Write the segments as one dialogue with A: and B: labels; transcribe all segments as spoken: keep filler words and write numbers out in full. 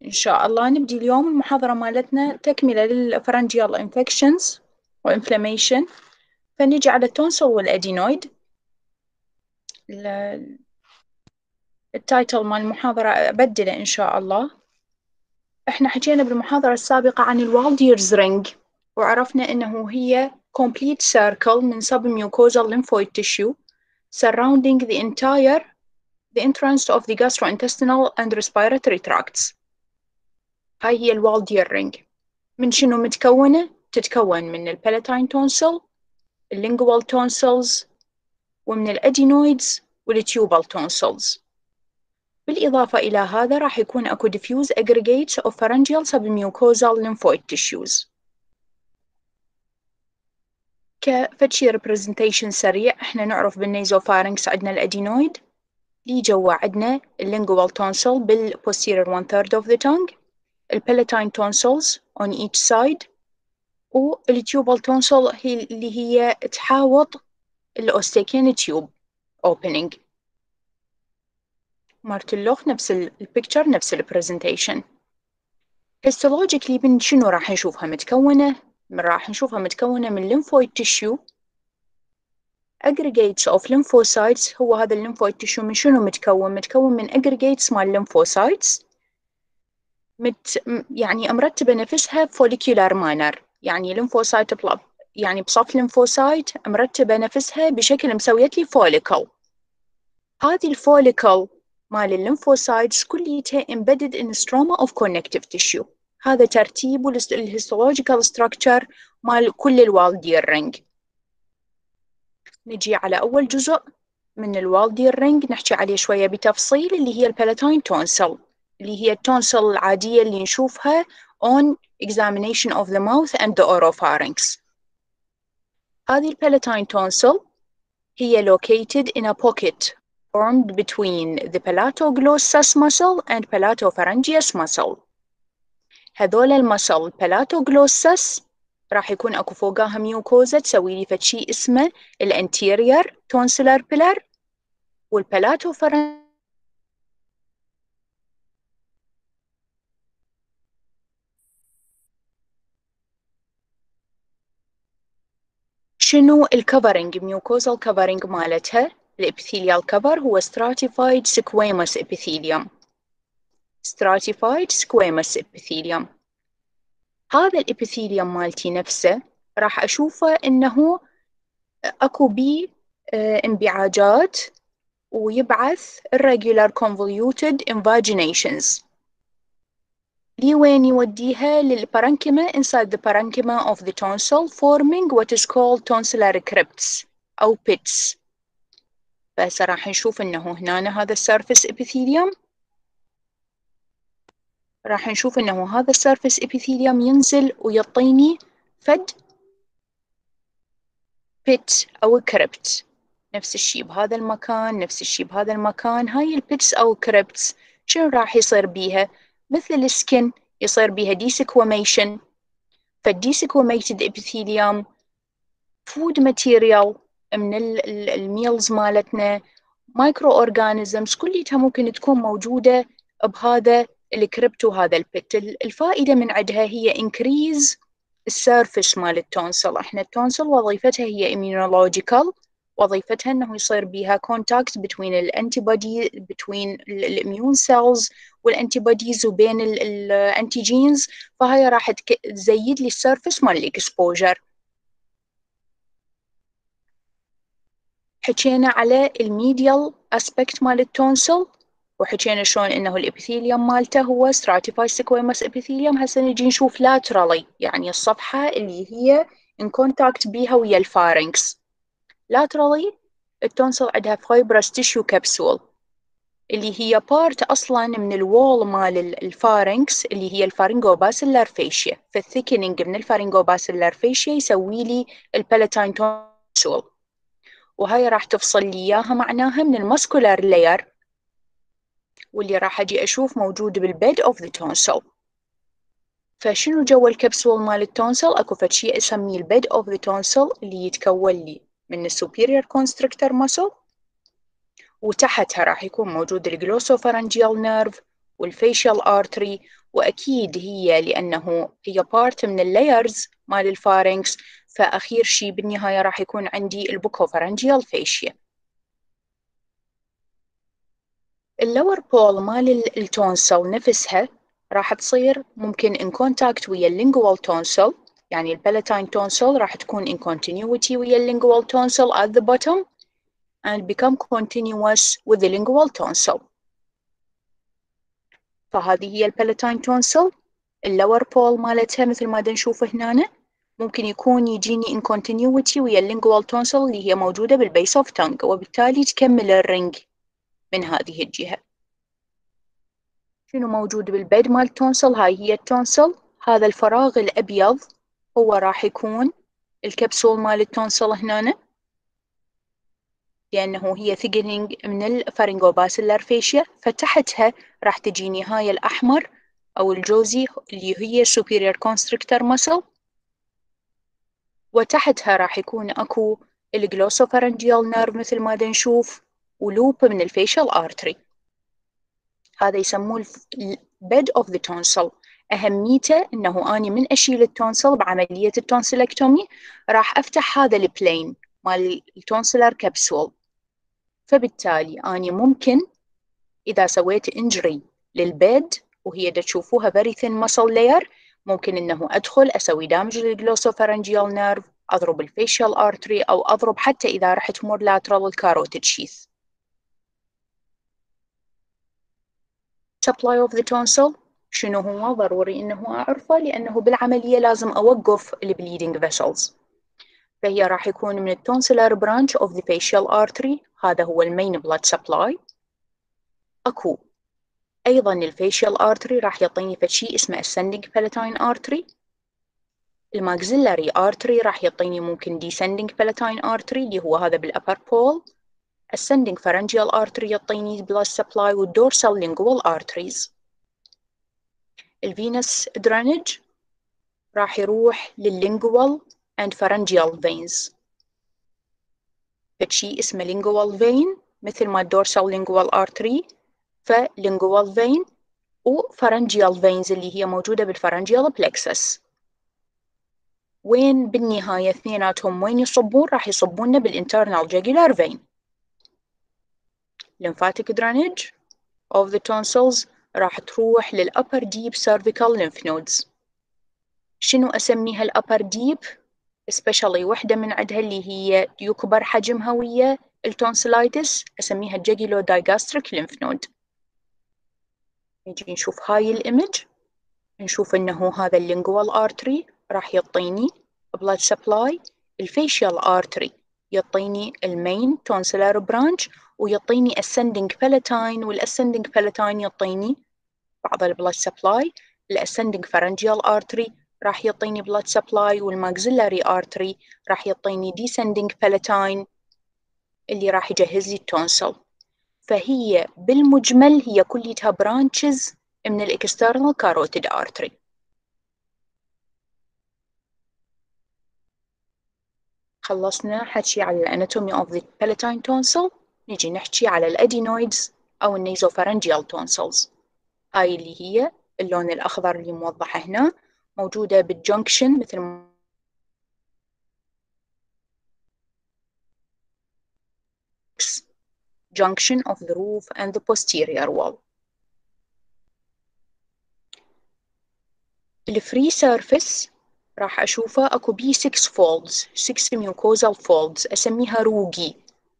A: إن شاء الله نبدي اليوم المحاضرة مالتنا تكملة للفرنجيال انفكشنز وانفلاميشن. فنيجي على التونسل والأدينويد. التايتل مال المحاضرة أبدله إن شاء الله. إحنا حكينا بالمحاضرة السابقة عن الوالديرز رينج، وعرفنا إنه هي complete circle من submucosal lymphoid tissue surrounding the entire the entrance of the gastrointestinal and respiratory tracts. هاي هي الوالدير رينج. من شنو متكونة؟ تتكون من البالاتاين تونسل، اللينجوال تونسلز، ومن الأدينويدز والتيوبال تونسلز. بالإضافة إلى هذا راح يكون أكو diffuse aggregates of pharyngeal submucosal lymphoid tissues. كفتشي representation سريع، احنا نعرف بالنيزوفارنكس عندنا الأدينويد، لي جوا عندنا اللينجوال تونسل بال posterior one third of the tongue، البالاتاين tonsils on each side، والتيوبال تونسل هي اللي هي تحاوط الأوستيكين تيوب opening. مارت اللوخ نفس البيكتشر نفس البرزنتيشن. هيستولوجيكلي من شنو راح نشوفها متكونة؟ من راح نشوفها متكونة من lymphoid tissue aggregates of lymphocytes. هو هذا الليمفويد تيشو من شنو متكون؟ متكون من aggregates مال lymphocytes مت يعني مرتبة نفسها follicular manner، يعني lymphocyte بلاب يعني بصف lymphocyte مرتبة نفسها بشكل مسويت لي follicle. هذه الفوليكل مال الليمفوسايتس كليتها embedded in stroma of connective tissue. هذا ترتيب الهيستولوجيكال structure مال كل الوالدير رينج. نجي على أول جزء من الوالدير رينج نحكي عليه شوية بتفصيل، اللي هي البالاتاين تونسل، اللي هي التونسل العادية اللي نشوفها on examination of the mouth and the oropharynx. هذه البالاتاين تونسل هي located in a pocket formed between the palatoglossus muscle and palatopharyngeus muscle. هذول المسل palatoglossus راح يكون اكو فوقاها ميوكوزا تسوي لي فد شيء اسمه الانتيريور تونسلر بيلر، والبالاتوفارنج شنو الكفرنج ميوكوزال كفرنج مالتها؟ الابيثيليال كفر هو stratified squamous epithelium. stratified squamous epithelium. هذا الابيثيليوم مالتي نفسه راح أشوفه إنه أكو بيه انبعاجات ويبعث irregular convoluted invaginations. لي وين يوديها؟ للبارنكيما inside the parenchyma of the tonsil forming what is called tonsillar crypts أو pits. بس راح نشوف إنه هنا هذا السيرفيس epithelium، راح نشوف إنه هذا السيرفيس epithelium ينزل ويعطيني فد بيت أو كريبت. نفس الشي بهذا المكان، نفس الشي بهذا المكان. هاي البيتس أو كريبتس شنو راح يصير بيها؟ مثل السكن يصير بيها ديسكوميشن. فالديسكوميتد ابيثيليوم فود ماتيريال من الميلز مالتنا، مايكرو اورجانيزمز كليتها ممكن تكون موجودة بهذا الكريبت وهذا البيت. الفائدة من عندها هي increase السيرفس مال التونسل. احنا التونسل وظيفتها هي immunological، وظيفتها انه يصير بيها contact between الانتيبودي between الاميون سيلز والانتيبوديز وبين الانتيجينز، فهي راح تزيد لي السيرفس مال الاكسبوجر. حكينا على الميديال اسبكت مال التونسل، وحكينا شلون انه الابيثيليوم مالته هو stratified squamous epithelium. هسه نجي نشوف laterally، يعني الصفحة اللي هي in contact بيها ويا الفارنكس. laterally التونسل عندها fibrous tissue capsule اللي هي part اصلا من الوول مال الفارنكس اللي هي الفارنجوباسيلار فاشيا. فالثيكنينج من الفارنجوباسيلار فاشيا يسوي لي البالاتاين تونسل، وهاي راح تفصل لي اياها معناها من الماسكولار لاير، واللي راح أجي أشوف موجود بالبيد أوف ذا تونسل. فشنو جوا الكبسول مال التونسل؟ أكو فد شيء أسميه البيد أوف ذا تونسل اللي يتكون لي من السوبيريور كونستريكتور ماسل، وتحتها راح يكون موجود الجلوسوفارنجيال نيرف والفيشيال ارتري وأكيد هي لأنه هي بارت من اللايرز مال الفارنكس، فأخير شيء بالنهاية راح يكون عندي البوكوفارنجيال فيشيا. اللور بول مال التونسل نفسها راح تصير ممكن in contact ويا اللينجوال تونسل، يعني البالاتين تونسل راح تكون in continuity ويا اللينجوال تونسل at the bottom and become continuous with the lingual tonsil. فهذه هي البالاتين تونسل. اللور بول مالتها مثل ما نشوف هنا ممكن يكون يجيني in continuity ويا اللينجوال تونسل اللي هي موجودة بالبيس اوف تانج، وبالتالي تكمل الرنج من هذه الجهة. شنو موجود بالبيد مال التونسل؟ هاي هي التونسل. هذا الفراغ الأبيض هو راح يكون الكبسول مال التونسل هنا، لأنه هي thickening من الفارنجوباسيلر فيشيا، فتحتها راح تجيني هاي الأحمر أو الجوزي اللي هي superior constrictor muscle، وتحتها راح يكون أكو الجلوسوفارنجيال نيرف مثل ما نشوف، ولوب من الفيشال artery. هذا يسموه bed of the tonsil. أهميته أنه أنا من أشيل التونسل بعملية التونسيلكتومي راح أفتح هذا البلين مال التونسلر كبسول، فبالتالي أنا ممكن إذا سويت إنجري للبيد وهي دا تشوفوها very thin muscle layer، ممكن إنه أدخل أسوي دامج للجلوسوفارنجيال نيرف، أضرب الفيشيال artery، أو أضرب حتى إذا رحت مور lateral الكاروتيد شيث. supply of the tonsil شنو هو؟ ضروري إنه أعرفه، لأنه بالعملية لازم أوقف البليدنج vessels. فهي راح يكون من التونسلر branch of the facial artery، هذا هو المين blood supply. أكو أيضا الفيشيال artery راح يعطيني فشي اسمه ascending palatine artery. الماكسيلاري artery راح يعطيني ممكن descending palatine artery اللي هو هذا بالupper pole. ascending pharyngeal artery يعطيني blood supply والdorsal lingual arteries. الفينس drainage راح يروح للlingual and pharyngeal veins، فشي اسمه lingual vein مثل ما dorsal lingual artery، فlingual vein وpharyngeal veins اللي هي موجودة بالpharyngeal plexus. وين بالنهاية اثنيناتهم وين يصبون؟ راح يصبون بالinternal jugular vein. lymphatic drainage of the tonsils راح تروح للupper deep cervical lymph nodes. شنو أسميها الupper deep؟ especially وحدة من عندها اللي هي يكبر حجمها ويا التونسيلايتس أسميها jugulo-digastric lymph node. نجي نشوف هاي الإيمج، نشوف إنه هذا اللينجوال artery راح يعطيني blood supply، الفيشيال artery يعطيني المين tonsillar branch، ويعطيني ascending palatine، والascending palatine يعطيني بعض البلاد supply. الascending pharyngeal artery راح يعطيني blood supply، والmaxillary artery راح يعطيني descending palatine اللي راح يجهز لي التونسل. فهي بالمجمل هي كلها branches من الاكسترنال كاروتيد artery. خلصنا حكي على الاناتومي of the palatine tonsil، نجي نحكي على الادينويدز او النيزوفارنجيال tonsils. هاي اللي هي اللون الاخضر اللي موضحه هنا، موجوده بالجنكشن مثل ما junction of the roof and the posterior wall. الفري سيرفيس راح أشوفه أكو بيه six folds six mucosal folds أسميها روجي.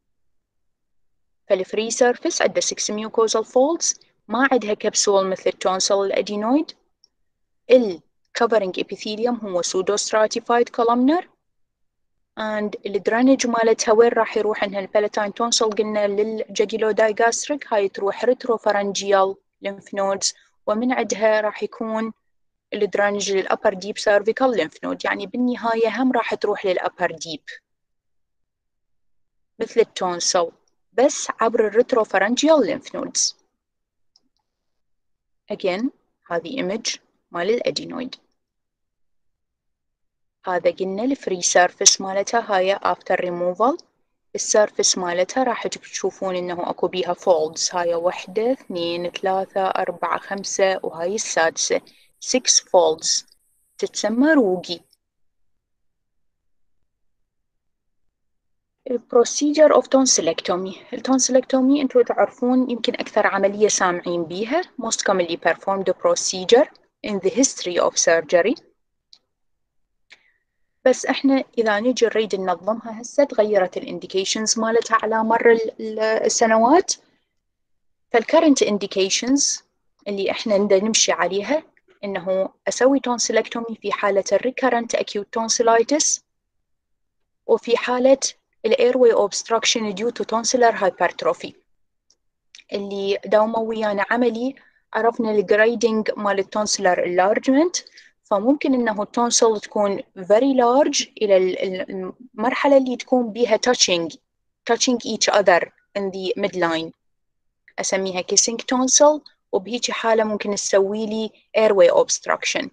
A: فالفري سيرفيس عندها six mucosal folds، ما عندها كبسول مثل التونسل الأدينويد. ال covering epithelium هو pseudo stratified columnar، and الدرينج مالتها وين راح يروح؟ إنها البالاتين تونسل قلنا للجاجيلودايجاستريك، هاي تروح ريتروفارنجيال lymph nodes، ومن عندها راح يكون الدرينج للأبر ديب سيرفيكال lymph node، يعني بالنهاية هم راح تروح للأبر ديب مثل التونسل بس عبر الريتروفارنجيال lymph nodes. again هذه image مال الأدينويد. هذا قلنا الفري سيرفيس مالتها هاي after removal. السيرفس مالتها راح تشوفون إنه أكو بيها فولدز، هاي واحدة اثنين ثلاثة أربعة خمسة وهاي السادسة six folds تتسمى روقي. procedure of tonsillectomy. التونسيلكتومي انتوا تعرفون يمكن أكثر عملية سامعين بيها most commonly performed procedure in the history of surgery. بس احنا إذا نجي نريد ننظمها هسه تغيرت الانديكيشنز مالتها على مر السنوات. فالكرنت indications اللي احنا نبدأ نمشي عليها انه اسوي تونسيلكتومي في حالة الريكرنت acute tonsillitis وفي حالة الايروي obstruction due to tonsillar hypertrophy. اللي داوموا ويانا عملي عرفنا الجريدنج مال التونسلر enlargement، فممكن انه التونسل تكون very large الى المرحلة اللي تكون بيها touching touching each other in the midline، اسميها kissing tonsil، وبهيجي حالة ممكن تسوي لي airway obstruction.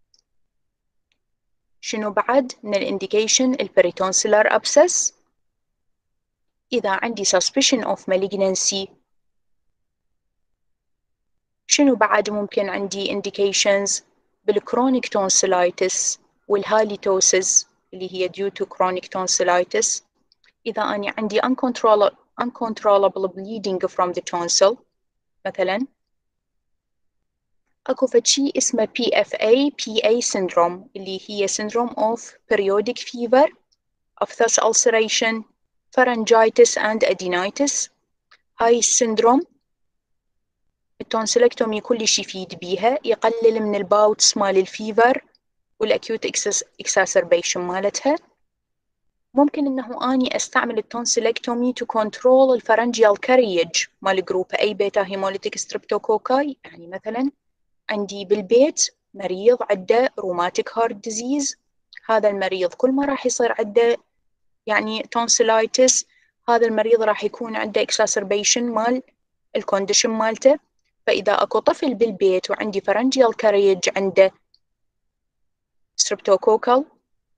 A: شنو بعد من الانديكيشن؟ البريتونسلر abscess. إذا عندي suspicion of malignancy شنو بعد ممكن عندي indications؟ بالchronic tonsillitis والهاليتوسز اللي هي due to chronic tonsillitis. إذا أنا عندي uncontrollable, uncontrollable bleeding from the tonsil مثلا، أكو فشي اسمه بي إف إيه بي إيه syndrome اللي هي syndrome of periodic fever, aphthous ulceration, pharyngitis and adenitis. هاي السندروم التونسيلكتومي كلش يفيد بيها، يقلل من الباوتس مال الفيفر والأكيوت exacerbation مالتها. ممكن إنه أني أستعمل التونسيلكتومي to control الفرنجيال carriage مال جروب A بيتا هيموليتيك ستريبتوكوكاي. يعني مثلا عندي بالبيت مريض عنده روماتيك هارت ديزيز، هذا المريض كل ما راح يصير عنده يعني تونسيلايتس هذا المريض راح يكون عنده exacerbation مال الكونديشن مالته. فإذا أكو طفل بالبيت وعندي فرنجيال كاريج عنده ستريبتوكوكال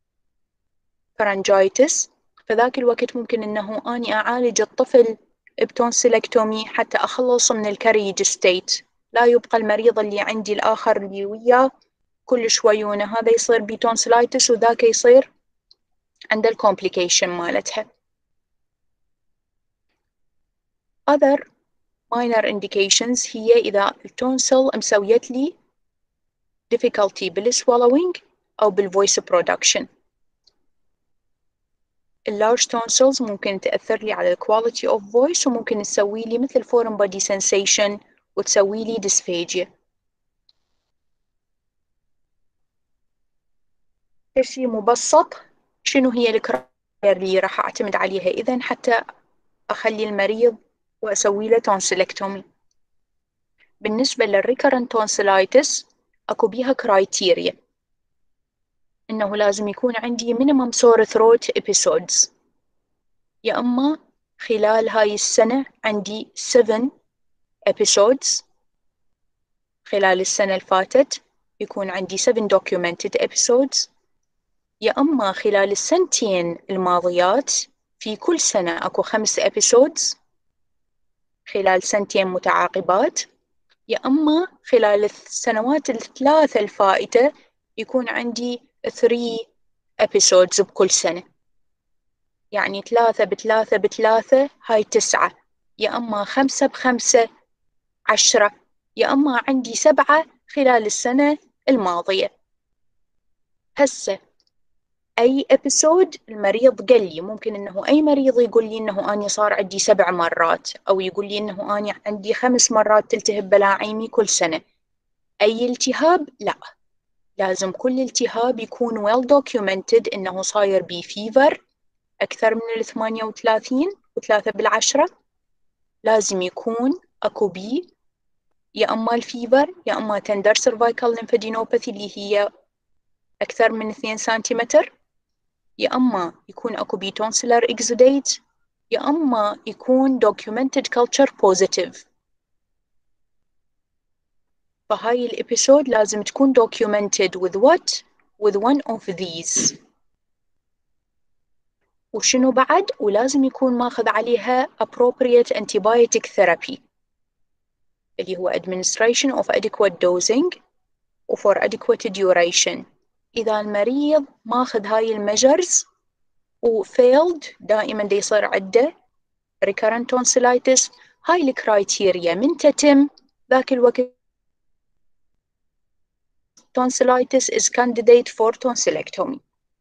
A: فرنجايتس، فذاك الوقت ممكن إنه أني أعالج الطفل بتونسيلكتومي حتى أخلص من الكاريج ستيت، لا يبقى المريض اللي عندي الآخر اللي وياه كل شويونه هذا يصير بتونسيلايتس وذاك يصير عنده الكومبليكيشن مالتها. other minor indications هي إذا التونسل مسويت لي difficulty بالswallowing أو بالvoice production. اللارج tonsils ممكن تأثر لي على quality of voice وممكن تسوي لي مثل foreign body sensation وتسوي لي dysphagia. شيء مبسط شنو هي الكرايتيريا اللي راح أعتمد عليها إذن حتى أخلي المريض وأسوي له tonsillectomy. بالنسبة للريكرنت tonsillitis أكو بيها كرايتيريا إنه لازم يكون عندي minimum sore throat episodes، يا أما خلال هاي السنة عندي seven episodes، خلال السنة الفاتت يكون عندي seven documented episodes، يا أما خلال السنتين الماضيات في كل سنة أكو خمس episodes خلال سنتين متعاقبات، يا أما خلال السنوات الثلاثة الفائتة يكون عندي three episodes بكل سنة. يعني ثلاثة بثلاثة بثلاثة هاي تسعة، يا أما خمسة بخمسة عشرة، يا أما عندي سبعة خلال السنة الماضية. هسه أي إبسود المريض قال لي، ممكن إنه أي مريض يقول لي إنه أنا صار عندي سبع مرات، أو يقول لي إنه أنا عندي خمس مرات تلتهب بلاعيمي كل سنة. أي التهاب؟ لا، لازم كل التهاب يكون well documented إنه صاير بي فيفر أكثر من الثمانية وثلاثين وثلاثة بالعشرة، لازم يكون أكو بي يا أما الفيفر يا أما تندر سيرفايكال ليمفادينوباثي اللي هي أكثر من اثنين سنتيمتر، يا أما يكون أكو بي تونسلر إكزوديت، يا أما يكون documented culture positive. فهاي الإبيسود لازم تكون documented with what? with one of these. وشنو بعد؟ ولازم يكون ماخذ عليها appropriate antibiotic therapy اللي هو administration of adequate dosing و for adequate duration. إذا المريض ماخذ هاي الميجرز و failed دائما دي يصير عنده recurrent tonsillitis، هاي الكرايتيريا من تتم ذاك الوقت tonsillitis is candidate for tonsillectomy.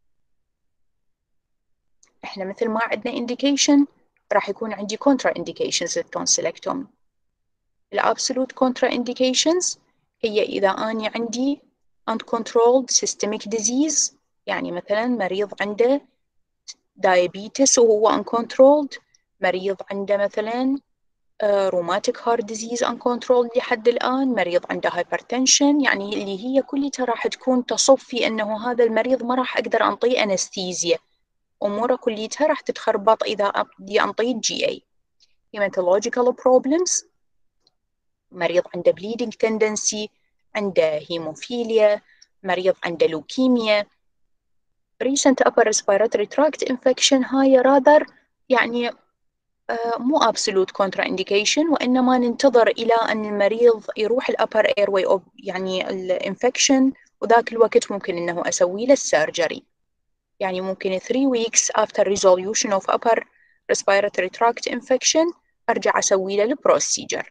A: احنا مثل ما عندنا indication راح يكون عندي contra indications للtonsillectomy. الابسولوت contra indications هي إذا أنا عندي uncontrolled systemic disease، يعني مثلا مريض عنده diabetes وهو uncontrolled، مريض عنده مثلا روماتيك هارت ديزيز uncontrolled لحد الآن، مريض عنده hypertension، يعني اللي هي كلها راح تكون تصب في أنه هذا المريض ما راح أقدر أنطيه أنستيزيا، أموره كليتها راح تتخربط إذا بدي أنطيه جي أي. hematological problems، مريض عنده bleeding tendency، عنده هيموفيليا، مريض عنده لوكيميا. recent upper respiratory tract infection هاي rather يعني Uh, مو absolute contraindication، وإنما ننتظر إلى أن المريض يروح ال upper airway of يعني الانفكشن، وذاك الوقت ممكن إنه أسوي له السيرجري، يعني ممكن three weeks after resolution of upper respiratory tract infection أرجع أسوي له البروسيجر.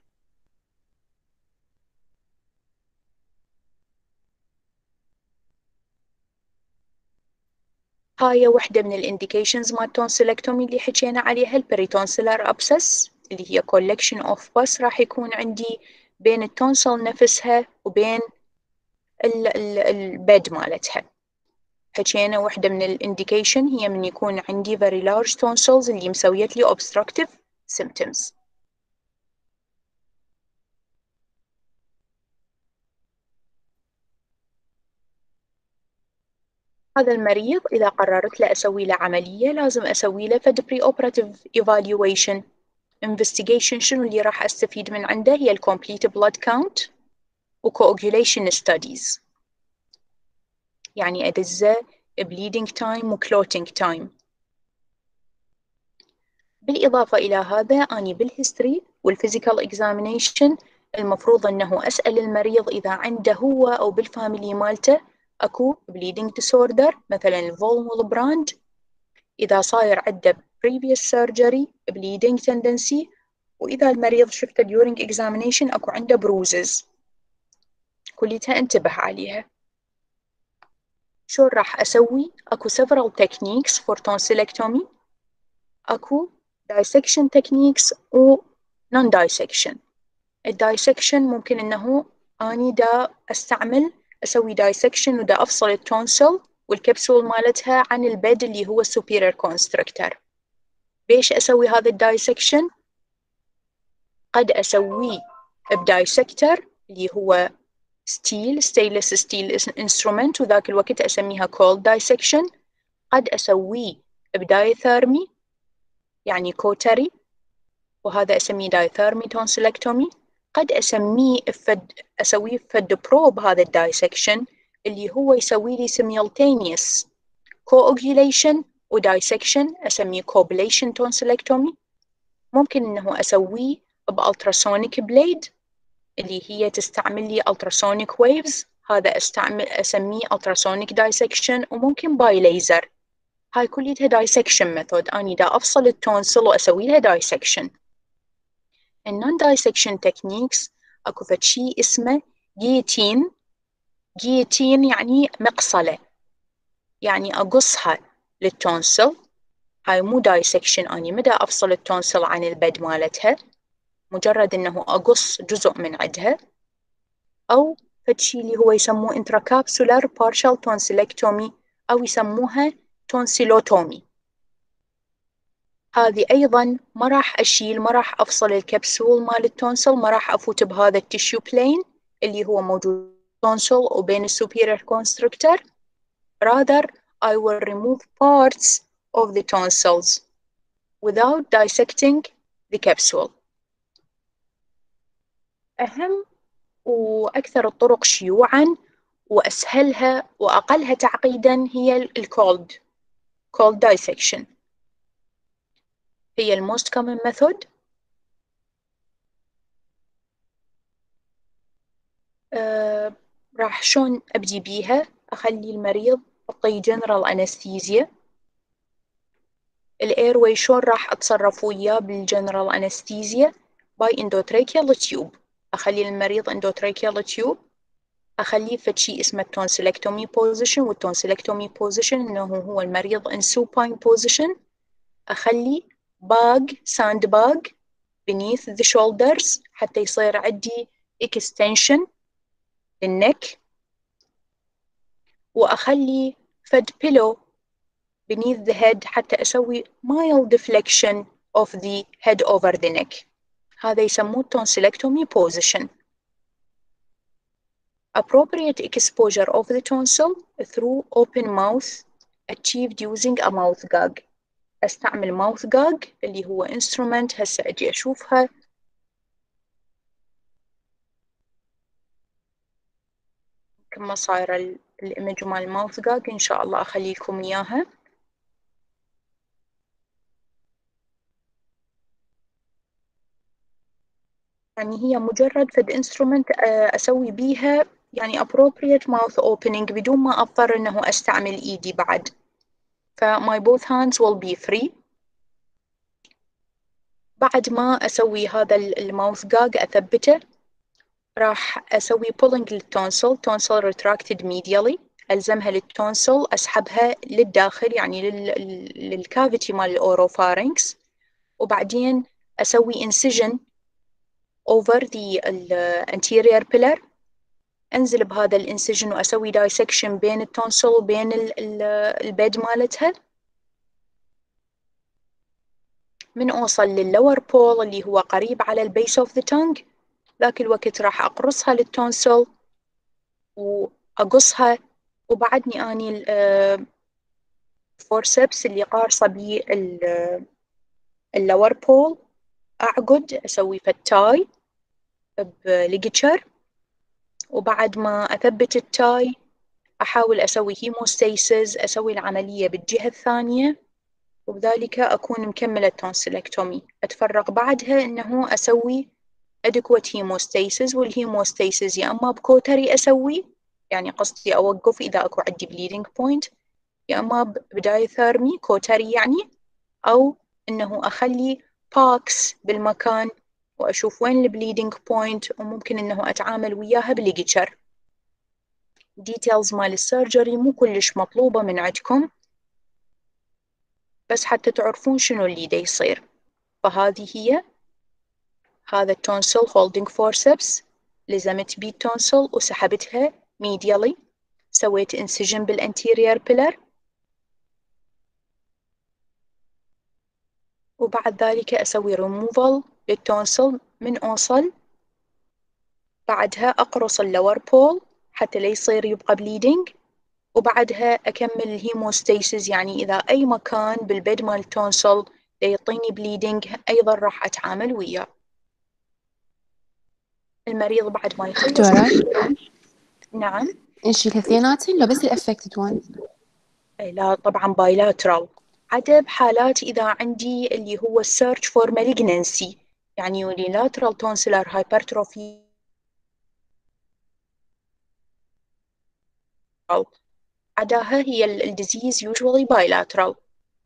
A: هاي وحدة من الانديكيشنز مال tonsillectomy اللي حكينا عليها، البريتونسيلر abscess اللي هي collection of pus راح يكون عندي بين التونسل نفسها وبين البد مالتها. حكينا وحدة من الانديكيشن هي من يكون عندي very large tonsils اللي مسويت لي obstructive symptoms. هذا المريض إذا قررت له أسوي له عملية لازم أسوي له فد pre-operative evaluation investigation. شنو اللي راح أستفيد من عنده؟ هي ال complete blood count و coagulation studies، يعني أدزه bleeding time و clotting time. بالإضافة إلى هذا أني بالهيستوري والفيزيكال إكزامينيشن المفروض أنه أسأل المريض إذا عنده هو أو بالفاميلي مالته أكو bleeding disorder مثلا الفولم والبراند، إذا صاير عنده previous surgery bleeding tendency، وإذا المريض شفته during examination أكو عنده bruises، كليتها انتبه عليها. شو راح أسوي؟ أكو several techniques for tonsillectomy، أكو dissection techniques و non dissection. الدايسكشن ممكن إنه أني دا أستعمل أسوي dissection ودا أفصل التونسل والكبسول مالتها عن البد اللي هو superior constrictor. بيش أسوي هذا الدايسكشن؟ قد أسويه بدايسكتر اللي هو ستيل stainless steel instrument وذاك الوقت أسميها cold dissection. قد أسويه بدايثيرمي يعني كوتري وهذا أسميه diathermy tonsillectomy. قد أسميه فد أسويه فد بروب هذا الدايسكشن اللي هو يسوي لي simultaneous coagulation و dissection أسميه coblation tonsillectomy. ممكن إنه أسويه بألتراسونيك بليد اللي هي تستعمل لي ultrasonic waves، هذا أستعمل أسميه ultrasonic dissection. وممكن باي ليزر، هاي كلها dissection method أني دا أفصل التونسل وأسوي لها dissection. ال non dissection techniques أكو فد شي اسمه guillotine. guillotine يعني مقصلة، يعني أقصها للتونسل. هاي مو dissection، أني مدى أفصل التونسل عن البد مالتها، مجرد إنه أقص جزء من عندها. أو فد شي اللي هو يسموه intracapsular partial tonsillectomy أو يسموها tonsillotomy. هذه أيضاً ما راح أشيل ما راح أفصل الكبسول مال التونسل، ما راح أفوت بهذا التيشيو بلين اللي هو موجود التونسل وبين السوبيريور constrictor. rather I will remove parts of the tonsils without dissecting the capsule. أهم وأكثر الطرق شيوعاً وأسهلها وأقلها تعقيداً هي الكولد cold dissection. هي الموست common method. آه راح شلون أبدي بيها؟ أخلي المريض أعطيه جنرال أنستيزيا. الإيرواي شلون راح أتصرف وياه بالجنرال أنستيزيا؟ باي اندوتريكيال تيوب. أخلي المريض اندوتريكيال تيوب، أخليه فد شي اسمه التونسيلكتومي بوزيشن، والتونسيلكتومي بوزيشن إنه هو المريض in supine position. أخلي باج ساند باج beneath the shoulders حتى يصير عندي extension للنك، وأخلي فد pillow beneath the head حتى أسوي mild deflection of the head over the neck. هذا يسموه tonsillectomy position. Appropriate exposure of the tonsil through open mouth achieved using a mouth gag. أستعمل mouth gag اللي هو instrument هسه أجي أشوفها. كما صايرة الإيمج مال الماوث جاج إن شاء الله أخلي لكم إياها. يعني هي مجرد فد instrument أسوي بيها يعني appropriate mouth opening بدون ما أضطر إنه أستعمل إيدي بعد. ف my both hands will be free. بعد ما أسوي هذا الماوث جاج أثبته، راح أسوي pulling للتونسل، tonsil retracted medially، ألزمها للتونسل، أسحبها للداخل يعني للكافيتي مال الأوروفارينكس، وبعدين أسوي incision over the anterior pillar، أنزل بهذا الانسجن وأسوي dissection بين التونسل وبين البيد مالتها. من أوصل للlower pole اللي هو قريب على البيس of the tongue، ذاك الوقت راح أقرصها للتونسل وأقصها، وبعدني أني الفورسبس اللي قارصة بيه اللور بول أعقد أسوي فتاي بليجتشر، وبعد ما أثبت التاي أحاول أسوي هيموستيسز، أسوي العملية بالجهة الثانية، وبذلك أكون مكملة التونسيلكتومي. أتفرغ بعدها إنه أسوي adequate hemostasis، والهيموستيسز يا أما بكوتري أسوي، يعني قصدي أوقف إذا أكو عندي bleeding point، يا أما بداية ثيرمي كوتري يعني، أو إنه أخلي باكس بالمكان وأشوف وين البليدنج بوينت، وممكن إنه أتعامل وياها بليجتشر. ديتيلز مال السيرجري مو كلش مطلوبة من عندكم، بس حتى تعرفون شنو اللي دا يصير. فهذه هي هذا التونسل هولدينج فورسبس، لزمت بي التونسل وسحبتها ميديالي، سويت انسجن بالانتيرير بيلر، وبعد ذلك أسوي ريموفال للتونسل من أوصل. بعدها أقرص اللور بول حتى لا يصير يبقى بليدنج، وبعدها أكمل الهيموستيسز، يعني إذا أي مكان بالبيد مال التونسل دا يعطيني بليدنج أيضا راح أتعامل وياه. المريض بعد ما يخلص.
B: دكتورة،
A: نعم.
B: نشيل الاثنيناتن لو بس الأفكتد وان؟
A: لا طبعا بايلاترال، عدا بحالات إذا عندي اللي هو السيرش فور مالجنسي، يعني يونيلاترال تونسلر هايبرتروفي عداها هي الديزيز يوجوالي بايلاترال.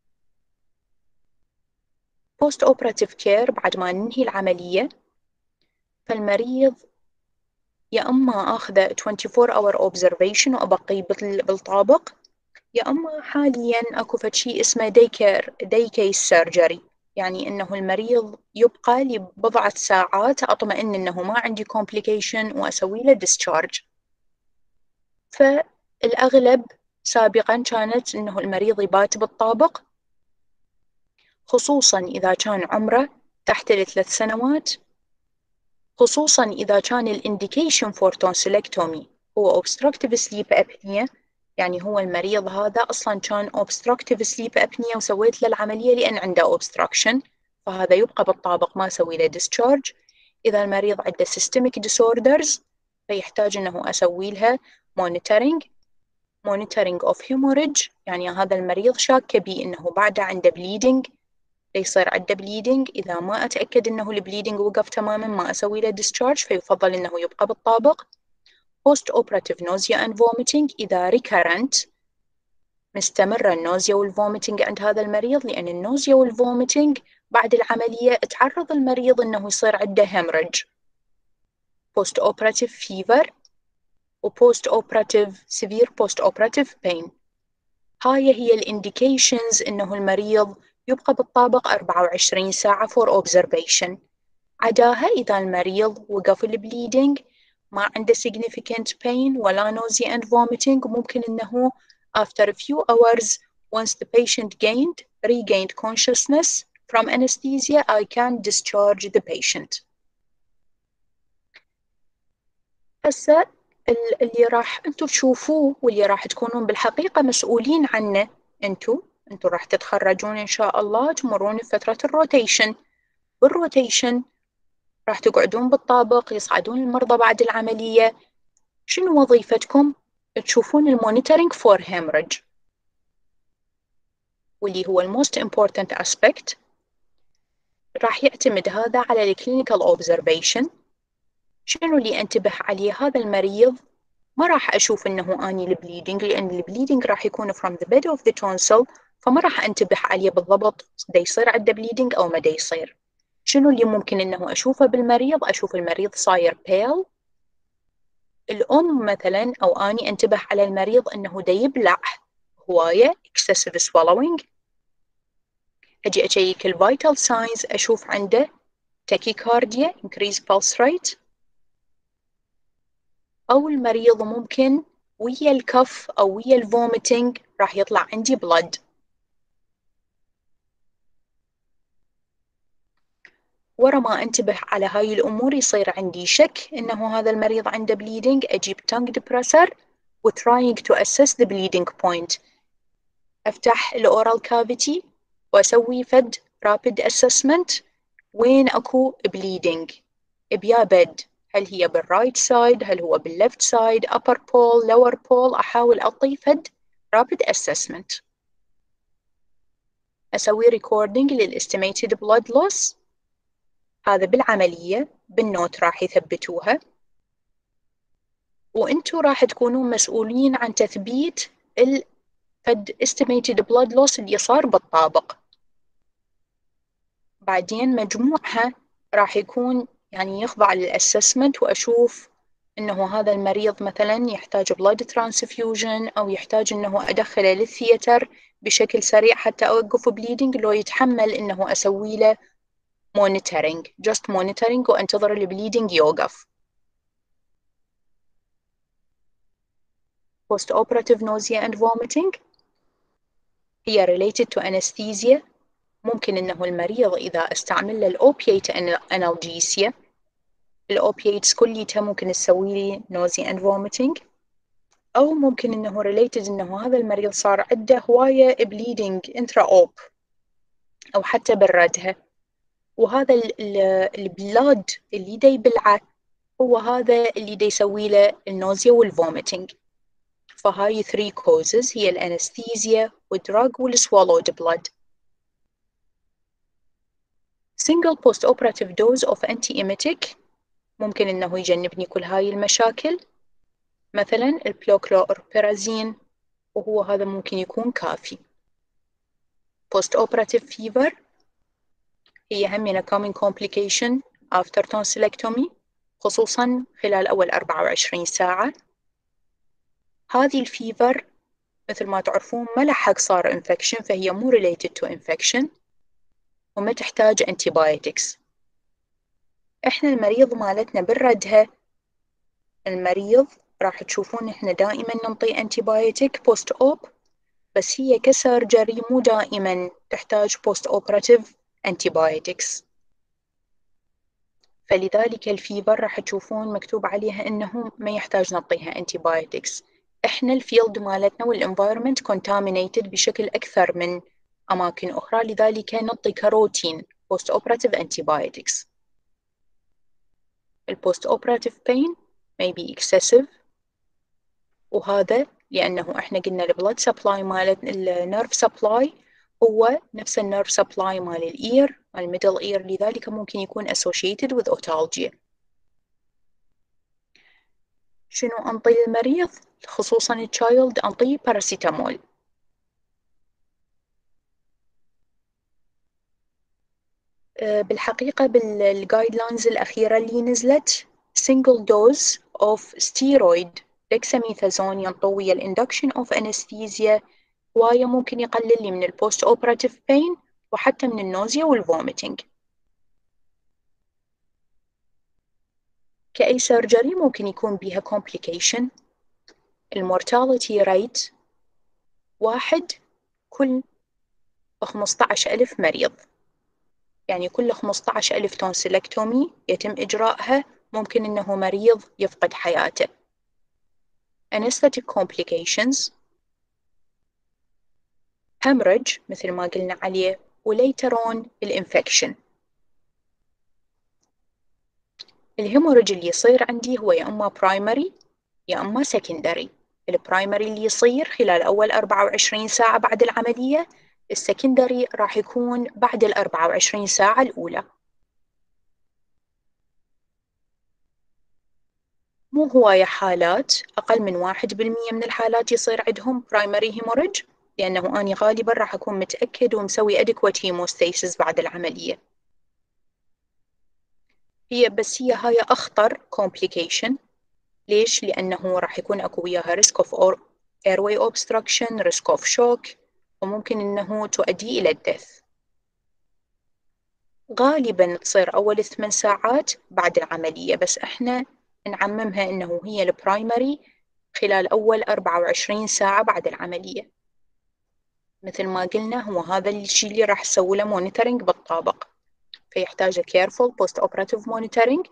A: بوست اوبراتيف كير، بعد ما ننهي العملية، فالمريض يا أما أخذه twenty four hour observation وأبقيه بالطابق، يا أما حاليا أكو فشي اسمه day care day case surgery، يعني إنه المريض يبقى لبضعة ساعات أطمئن إنه ما عندي complication وأسوي له discharge. فالأغلب سابقا كانت إنه المريض يبات بالطابق، خصوصا إذا كان عمره تحت الثلاث سنوات، خصوصا إذا كان الانديكيشن فور tonsillectomy هو obstructive sleep apnea، يعني هو المريض هذا أصلا كان obstructive sleep apnea وسويت له العملية لأن عنده obstruction، فهذا يبقى بالطابق ما أسوي له discharge. إذا المريض عنده systemic disorders فيحتاج أنه أسوي لها monitoring monitoring of hemorrhage، يعني هذا المريض شاكة بي أنه بعده عنده bleeding، يصير عنده bleeding. إذا ما أتأكد أنه البليدنج وقف تماما ما أسوي له discharge، فيفضل أنه يبقى بالطابق. post operative nausea and vomiting إذا recurrent مستمرة النوزيا والفوميتنج عند هذا المريض، لأن النوزيا والفوميتنج بعد العملية تعرض المريض أنه يصير عنده hemorrhage. post operative fever و post operative severe post operative pain. هاي هي الانديكيشنز أنه المريض يبقى بالطابق أربعة وعشرين ساعة for observation. عداها إذا المريض وقف البليدنج ما عنده significant pain ولا nausea and vomiting، ممكن أنه after a few hours once the patient gained regained consciousness from anesthesia I can discharge the patient. هسه اللي راح انتو تشوفوه واللي راح تكونون بالحقيقة مسؤولين عنه، انتو انتو راح تتخرجون ان شاء الله تمرون فترة الروتيشن. بالروتيشن راح تقعدون بالطابق يصعدون المرضى بعد العملية. شنو وظيفتكم؟ تشوفون المونيتورينج فور hemorrhage واللي هو الموست important aspect. راح يعتمد هذا على الكلينيكال observation. شنو اللي انتبه عليه هذا المريض؟ ما راح أشوف إنه أني البليدنج، لأن البليدنج راح يكون from the bed of the tonsil، فما راح أنتبه عليه بالضبط دا يصير عنده بليدنج أو ما دا يصير. شنو اللي ممكن إنه أشوفه بالمريض؟ أشوف المريض صاير pale. الأم مثلا أو أني أنتبه على المريض إنه دا يبلع هواية excessive swallowing. أجي أشيك الفيتال ساينز أشوف عنده tachycardia increased pulse rate، أو المريض ممكن ويا الكف أو ويا الفوميتنج راح يطلع عندي بلد. ورا ما انتبه على هاي الأمور يصير عندي شك إنه هذا المريض عنده bleeding. أجيب tongue depressor و trying to assess the bleeding point. أفتح الأورال cavity وأسوي فد rapid assessment وين أكو bleeding بيا بد، هل هي بالرايت سايد، هل هو بالليفت سايد، upper pole lower pole. أحاول أعطي فد rapid assessment. أسوي recording للestimated blood loss. هذا بالعملية بالنوت راح يثبتوها، وانتوا راح تكونون مسؤولين عن تثبيت ال فد estimated blood loss اللي صار بالطابق. بعدين مجموعها راح يكون يعني يخضع للأسسمنت، وأشوف إنه هذا المريض مثلا يحتاج blood transfusion أو يحتاج إنه أدخله للثياتر بشكل سريع حتى أوقف bleeding، لو يتحمل إنه أسوي له monitoring just monitoring وأنتظر البليدنج يوقف. post operative nausea and vomiting هي related to anesthesia. ممكن إنه المريض إذا استعمل له الأوبيات analgesia، الأوبياتس كليتها ممكن تسوي لي nausea and vomiting، أو ممكن إنه related إنه هذا المريض صار عنده هواية bleeding intra op أو حتى بردها، وهذا البلاد اللي دا يبلعه هو هذا اللي دا يسوي له النوزيا والفوميتنج. فهاي three causes هي الأنستيزيا والدراج والسوالود بلاد. single post-operative dose of anti-emetic ممكن إنه يجنبني كل هاي المشاكل، مثلا البلوكلوربيرازين، وهو هذا ممكن يكون كافي. post-operative fever هي همنا common complication after tonsillectomy، خصوصا خلال أول أربعة وعشرين ساعة. هذه الفيفر مثل ما تعرفون ما لحق صار infection، فهي مو related to infection وما تحتاج antibiotics. إحنا المريض مالتنا بالردها، المريض راح تشوفون إحنا دائما ننطي antibiotic post op، بس هي كسيرجري مو دائما تحتاج post operative antibiotics. فلذلك الفيفر راح تشوفون مكتوب عليها إنه ما يحتاج نعطيها antibiotics. إحنا الفيلد مالتنا والenvironment contaminated بشكل أكثر من أماكن أخرى، لذلك نعطي كروتين post operative antibiotics. ال post operative pain may be excessive، وهذا لأنه إحنا قلنا ال blood supply مالتنا ال nerve supply هو نفس النيرف سبلاي مال الإير مال الميدل إير، لذلك ممكن يكون associated with otalgia. شنو أنطي للمريض؟ خصوصا التشايلد أنطيه باراسيتامول. بالحقيقة بالجايد لاينز الأخيرة اللي نزلت single dose of steroid dexamethasone ينطوي ويا الاندكشن of anesthesia هواية ممكن يقلل لي من البوست اوبراتيف pain وحتى من النوزيا والفوميتنج. كأي سيرجري ممكن يكون بيها complication. المورتاليتي ريت واحد كل خمسة عشر ألف مريض، يعني كل خمسة عشر ألف تونسيلكتومي يتم إجراءها ممكن إنه مريض يفقد حياته. anesthetic complications hemorrhage مثل ما قلنا عليه، وليترون الانفكشن. الهيموريج اللي يصير عندي هو يا إما برايمري يا إما سكندري. البرايمري اللي يصير خلال أول أربعة وعشرين ساعة بعد العملية، السكندري راح يكون بعد الأربعة وعشرين ساعة الأولى. مو هواية حالات، أقل من واحد بالمية من الحالات يصير عندهم برايمري هيموريج، لأنه أنا غالبا راح أكون متأكد ومسوي adequate hemostasis بعد العملية. هي بس هي هاي أخطر complication. ليش؟ لأنه راح يكون أكو وياها risk of airway obstruction، risk of shock، وممكن أنه تؤدي إلى الدث. غالبا تصير أول ثمان ساعات بعد العملية، بس إحنا نعممها أنه هي البرايمري خلال أول أربعة وعشرين ساعة بعد العملية. مثل ما قلنا هو هذا الشيء اللي راح نسوي له مونيتورينج بالطابق، فيحتاج careful post operative monitoring.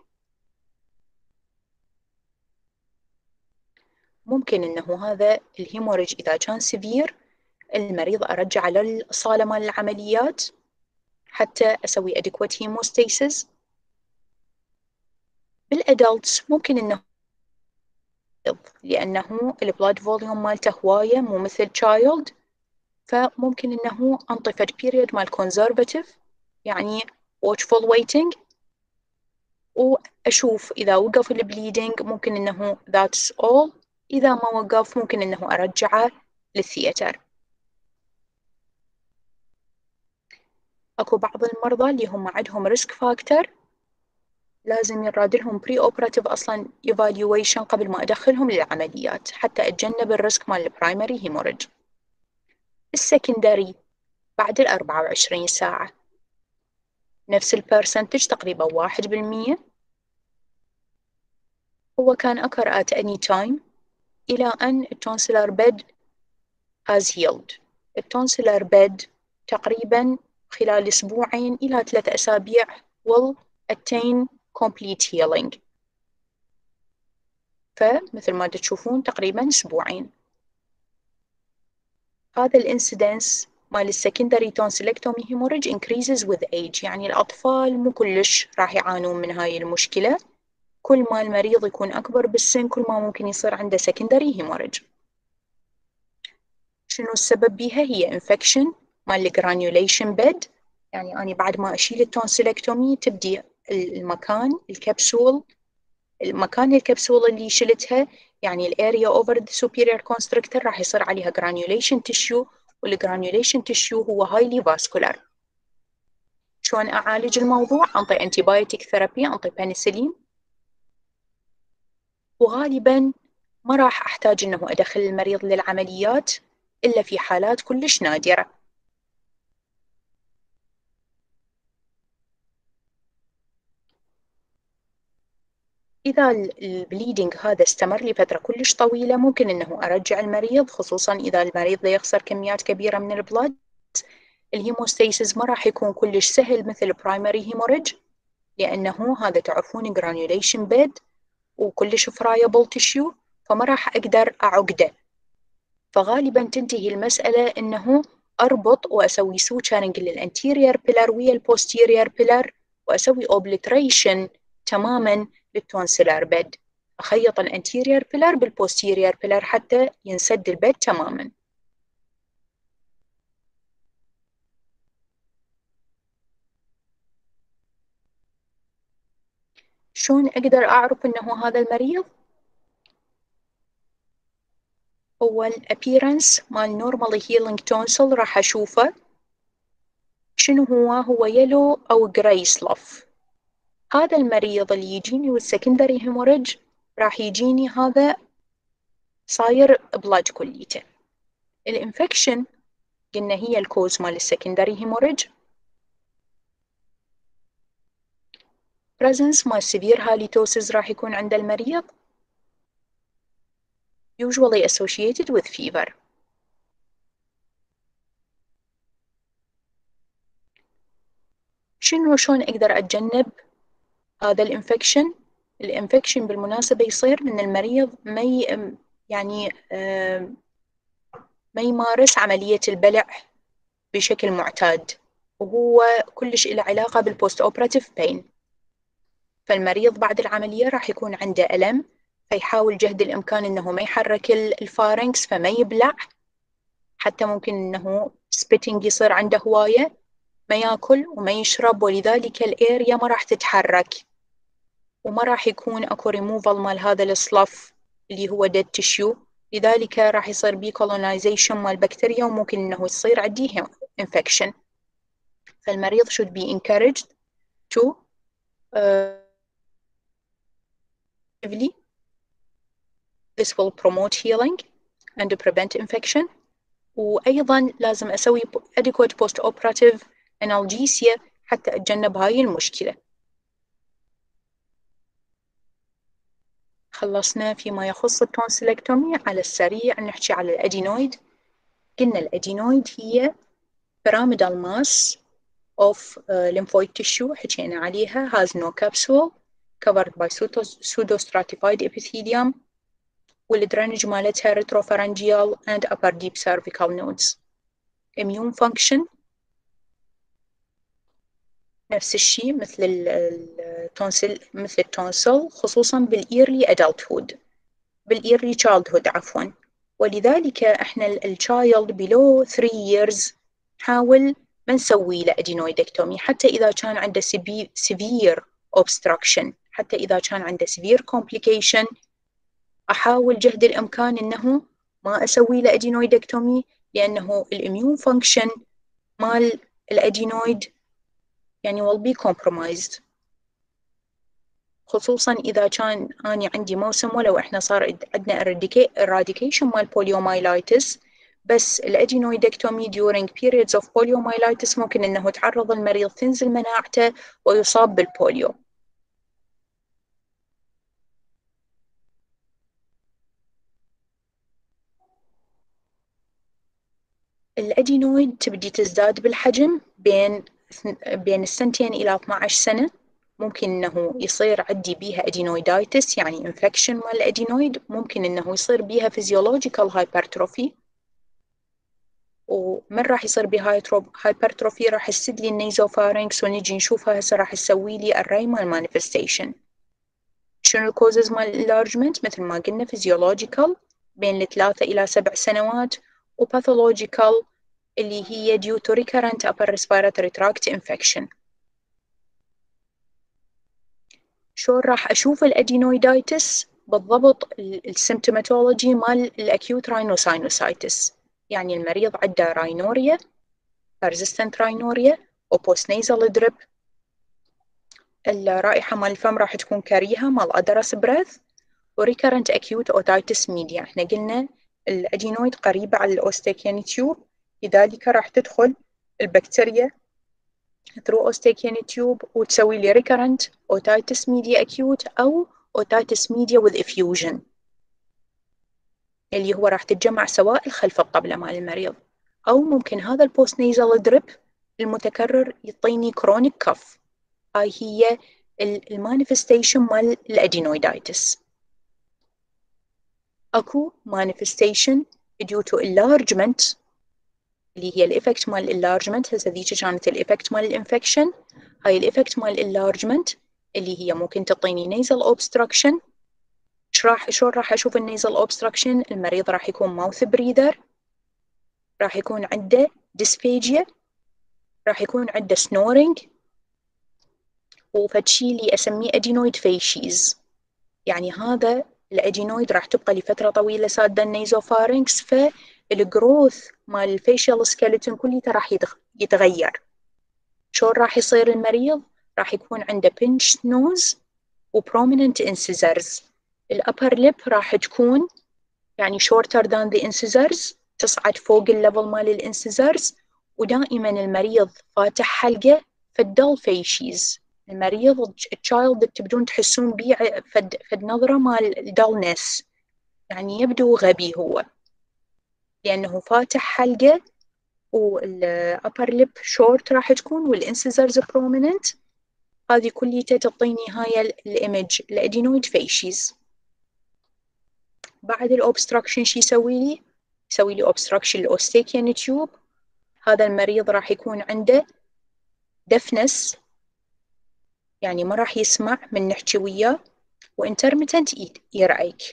A: ممكن أنه هذا الهيموريج إذا كان سيفير المريض أرجع للصالة مال العمليات حتى أسوي adequate hemostasis. بالأدلتس ممكن أنه لأنه البلاد فوليوم مالته هواية مو مثل child، فممكن أنه أنطي فد period مال conservative يعني watchful waiting، وأشوف إذا وقف البليدنج ممكن أنه that's all، إذا ما وقف ممكن أنه أرجعه للثياتر. أكو بعض المرضى اللي هم عندهم ريسك فاكتور لازم يراد لهم بري اوبراتيف اصلا ايفالويشن قبل ما ادخلهم للعمليات حتى اتجنب الريسك مال البرايمري هيموريج. السكندري بعد ال أربعة وعشرين ساعة نفس البرسنتج تقريبا واحد بالمية. هو كان occur at any time إلى أن التونسيلر bed has healed. التونسيلر bed تقريبا خلال أسبوعين إلى ثلاثة أسابيع will attain complete healing. فمثل ما تشوفون تقريبا أسبوعين. هذا الانسيدنس مال السكندري تونسيلكتومي هيموريج increases with age، يعني الأطفال مو كلش راح يعانون من هاي المشكلة. كل ما المريض يكون أكبر بالسن كل ما ممكن يصير عنده سكندري هيموريج. شنو السبب بيها؟ هي infection مال الجرانيوليشن بيد، يعني أنا بعد ما أشيل التونسيلكتومي تبدي المكان الكبسول المكان الكبسولة اللي شلتها، يعني الاريا اوفر ذا superior constrictor راح يصير عليها granulation tissue، والجرانيوليشن tissue هو highly vascular. شلون أعالج الموضوع؟ أنطي antibiotic therapy، أنطي بنسلين، وغالبا ما راح أحتاج أنه أدخل المريض للعمليات إلا في حالات كلش نادرة. إذا البليدنج هذا استمر لفترة كلش طويلة ممكن أنه أرجع المريض، خصوصا إذا المريض يخسر كميات كبيرة من البلاد. الهيموستاسيس ما راح يكون كلش سهل مثل برايمري هيموريج، لأنه هذا تعرفون جرانيوليشن بيد وكلش فرايبل تيشيو، فما راح أقدر أعقده. فغالبا تنتهي المسألة أنه أربط وأسوي سوتشرنج للانتيرير بيلر ويا البوستيرير بيلر، وأسوي أوبليتريشن تماما للتونسيلر بيد، أخيط الانتيرير بيلر بالبوستيرير بيلر حتى ينسد البيد تماما. شلون أقدر أعرف إنه هذا المريض؟ هو ال appearance مال normally healing tonsil راح أشوفه شنو هو هو يلو أو grey slough. هذا المريض اللي يجيني والسكندري هيموريج راح يجيني هذا صاير blood كليته. الانفكشن قلنا هي الكوز مال السكندري هيموريج. presence مال severe halitosis راح يكون عند المريض usually associated with fever. شنو شلون أقدر أتجنب هذا الانفكشن؟ الانفكشن بالمناسبة يصير من المريض ما ي... يعني ما يمارس عملية البلع بشكل معتاد، وهو كلش له علاقة بالبوست أوبراتيف بين. فالمريض بعد العملية راح يكون عنده ألم، فيحاول جهد الإمكان إنه ما يحرك الفارنكس فما يبلع، حتى ممكن إنه سبيتنج يصير عنده هواية، ما ياكل وما يشرب، ولذلك الأريا ما راح تتحرك وما راح يكون أكو ريموفال مال هذا الصلف اللي هو dead tissue. لذلك راح يصير بيه colonization مال بكتيريا وممكن إنه يصير عنديه infection. فالمريض should be encouraged to uh, this will promote healing and prevent infection. وأيضا لازم أسوي adequate post operative analgesia حتى أتجنب هاي المشكلة. خلصنا فيما يخص التونسيلكتومي. على السريع نحكي على الأدينويد. قلنا الأدينويد هي pyramidal mass of uh, lymphoid tissue حكينا عليها has no capsule covered by pseudostratified epithelium والدرينج مالتها retropharyngeal and upper deep cervical nodes. immune function نفس الشيء مثل التونسل مثل التونسل خصوصا بالإيرلي adulthood بالإيرلي childhood عفوا. ولذلك احنا الشايلد below three years حاول ما نسوي له adenoidectomy حتى إذا كان عنده severe obstruction، حتى إذا كان عنده severe complication أحاول جهد الإمكان إنه ما أسوي له adenoidectomy، لأنه الإميون فانكشن مال الأدينويد يعني will be compromised، خصوصا إذا كان أنا عندي موسم ولو إحنا صار عندنا eradication مال poliomyelitis، بس الأدينويدكتومي during periods of poliomyelitis ممكن إنه تعرض المريض تنزل مناعته ويصاب بالبوليو. الأدينويد تبدي تزداد بالحجم بين بين السنتين إلى اثنتي عشرة سنة. ممكن إنه يصير عندي بيها أدينويدايتس يعني infection مال الأدينويد، ممكن إنه يصير بيها physiological hypertrophy، ومن راح يصير بهاي هايبرتروفي راح يسد لي النيزوفارينكس ونجي نشوفها هسه راح تسوي لي array مال manifestation. شنو الكوزز مال الانلارجمنت؟ مثل ما قلنا physiological بين الثلاثة إلى سبع سنوات، وpathological اللي هي due to recurrent upper respiratory tract infection. شلون راح أشوف الأدينويدايتس؟ بالضبط السيمتوماتولوجي مال الأكيوت راينوساينوسايتس، يعني المريض عنده راينوريا persistent راينوريا وبوست نيزل دريب، الرائحة مال الفم راح تكون كريهة مال أدرس بريث، وريكرنت أكيوت أوتايتس ميديا. احنا قلنا الأدينويد قريبة على الأوستيكيان تيوب، لذلك راح تدخل البكتيريا through أوستيكيان تيوب وتسوي لي ريكرنت أوتايتس ميديا أكيوت أو أوتايتس ميديا with effusion اللي هو راح تتجمع سوائل خلف الطبلة مال المريض، أو ممكن هذا البوست نيزل دريب المتكرر يعطيني كرونيك كف. هاي هي المانيفستيشن مال الأدينويدايتس. أكو manifestation due to enlargement اللي هي الإفكت مال enlargement، هسه ذيك كانت الإفكت مال الانفكشن، هاي الإفكت مال enlargement اللي هي ممكن تعطيني nasal obstruction. شراح شلون راح أشوف النيزل obstruction؟ المريض راح يكون mouth breather، راح يكون عنده dysphagia، راح يكون عنده snoring، وفتشي اللي أسميه أدينويد فيشيز. يعني هذا الأدينويد راح تبقى لفترة طويلة سادة النيزوفارنكس، فالجروث مال الفيشيال سكيلتون كليته راح يتغير. شلون راح يصير المريض؟ راح يكون عنده pinched nose و prominent incisors. الupper lip راح تكون يعني shorter than the incisors، تصعد فوق الليفل مال الانسيزرز، ودائما المريض فاتح حلقه فالدل فيشيز. المريض التشايلد تبدون تحسون بيه فد, فد نظره مال دلنس، يعني يبدو غبي هو لانه فاتح حلقه، والupper lip short راح تكون والانسيزرز prominent. هذه كليتها تعطيني هاي الايمج الادينويد فيشيز. بعد الاوبستراكشن شي يسوي لي؟ يسوي لي اوبستراكشن الاوستيكيان تيوب. هذا المريض راح يكون عنده دفنس، يعني ما راح يسمع من نحكي وياه، وانترميتنت earache.